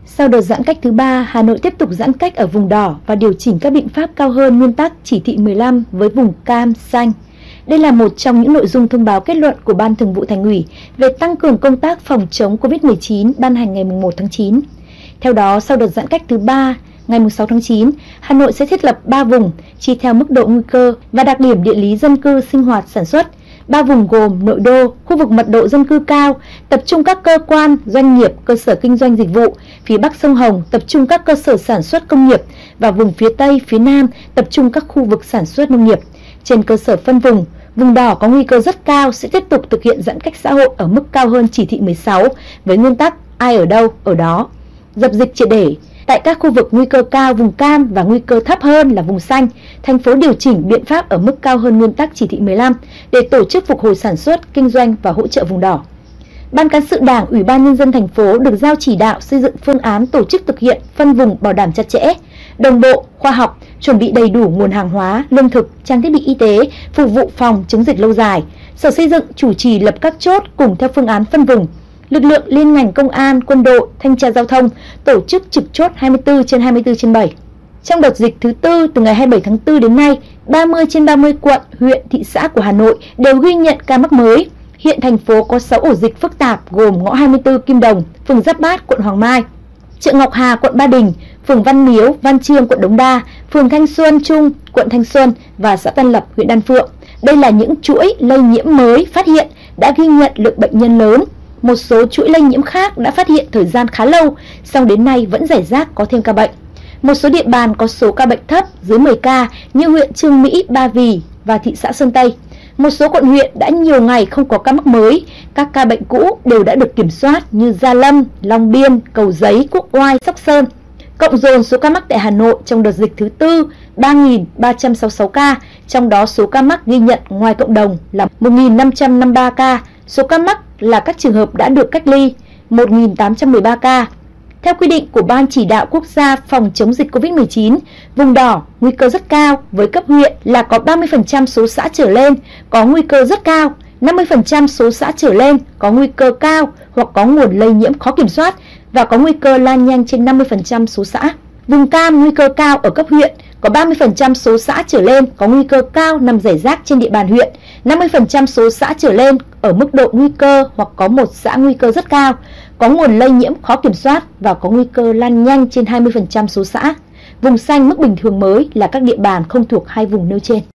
Sau đợt giãn cách thứ 3, Hà Nội tiếp tục giãn cách ở vùng đỏ và điều chỉnh các biện pháp cao hơn nguyên tắc chỉ thị 15 với vùng cam, xanh. Đây là một trong những nội dung thông báo kết luận của Ban Thường vụ Thành ủy về tăng cường công tác phòng chống Covid-19 ban hành ngày 1 tháng 9. Theo đó, sau đợt giãn cách thứ 3, ngày 6 tháng 9, Hà Nội sẽ thiết lập 3 vùng, chia theo mức độ nguy cơ và đặc điểm địa lý dân cư sinh hoạt sản xuất. 3 vùng gồm nội đô, khu vực mật độ dân cư cao, tập trung các cơ quan, doanh nghiệp, cơ sở kinh doanh dịch vụ, phía Bắc sông Hồng, tập trung các cơ sở sản xuất công nghiệp và vùng phía Tây, phía Nam, tập trung các khu vực sản xuất nông nghiệp. Trên cơ sở phân vùng, vùng đỏ có nguy cơ rất cao sẽ tiếp tục thực hiện giãn cách xã hội ở mức cao hơn chỉ thị 16 với nguyên tắc ai ở đâu, ở đó. Dập dịch triệt để. Tại các khu vực nguy cơ cao vùng cam và nguy cơ thấp hơn là vùng xanh, thành phố điều chỉnh biện pháp ở mức cao hơn nguyên tắc chỉ thị 15 để tổ chức phục hồi sản xuất, kinh doanh và hỗ trợ vùng đỏ. Ban cán sự Đảng, Ủy ban Nhân dân thành phố được giao chỉ đạo xây dựng phương án tổ chức thực hiện phân vùng bảo đảm chặt chẽ, đồng bộ, khoa học, chuẩn bị đầy đủ nguồn hàng hóa, lương thực, trang thiết bị y tế, phục vụ phòng chống dịch lâu dài. Sở Xây dựng chủ trì lập các chốt cùng theo phương án phân vùng. Lực lượng liên ngành công an, quân đội, thanh tra giao thông tổ chức trực chốt 24/24/7. Trong đợt dịch thứ 4 từ ngày 27 tháng 4 đến nay, 30 trên 30 quận, huyện, thị xã của Hà Nội đều ghi nhận ca mắc mới. Hiện thành phố có 6 ổ dịch phức tạp gồm ngõ 24 Kim Đồng, phường Giáp Bát, quận Hoàng Mai, chợ Ngọc Hà, quận Ba Đình, phường Văn Miếu, Văn Chương, quận Đống Đa, phường Thanh Xuân Trung, quận Thanh Xuân và xã Tân Lập, huyện Đan Phượng. Đây là những chuỗi lây nhiễm mới phát hiện đã ghi nhận lượng bệnh nhân lớn. Một số chuỗi lây nhiễm khác đã phát hiện thời gian khá lâu, song đến nay vẫn rải rác có thêm ca bệnh. Một số địa bàn có số ca bệnh thấp dưới 10 ca như huyện Chương Mỹ, Ba Vì và thị xã Sơn Tây. Một số quận huyện đã nhiều ngày không có ca mắc mới, các ca bệnh cũ đều đã được kiểm soát như Gia Lâm, Long Biên, Cầu Giấy, Quốc Oai, Sóc Sơn. Cộng dồn số ca mắc tại Hà Nội trong đợt dịch thứ 4 3.366 ca, trong đó số ca mắc ghi nhận ngoài cộng đồng là 1.553 ca, số ca mắc là các trường hợp đã được cách ly 1.813 ca. Theo quy định của Ban Chỉ đạo Quốc gia phòng chống dịch Covid-19, vùng đỏ nguy cơ rất cao với cấp huyện là có 30% số xã trở lên có nguy cơ rất cao, 50% số xã trở lên có nguy cơ cao hoặc có nguồn lây nhiễm khó kiểm soát và có nguy cơ lan nhanh trên 50% số xã. Vùng cam nguy cơ cao ở cấp huyện có 30% số xã trở lên có nguy cơ cao nằm rải rác trên địa bàn huyện, 50% số xã trở lên ở mức độ nguy cơ hoặc có một xã nguy cơ rất cao, có nguồn lây nhiễm khó kiểm soát và có nguy cơ lan nhanh trên 20% số xã. Vùng xanh mức bình thường mới là các địa bàn không thuộc hai vùng nêu trên.